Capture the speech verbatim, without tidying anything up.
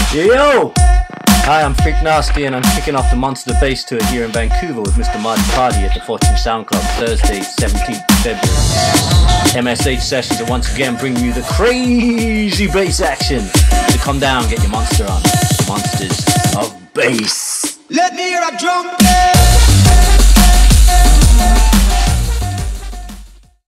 Yo! Hi, I'm Freq and I'm kicking off the Monster Bass Tour here in Vancouver with Mister MartyParty at the Fortune Sound Club Thursday, seventeenth of February. M S H sessions are once again bringing you the crazy bass action. So come down, get your monster on. Monsters of Bass. Let me hear a drum.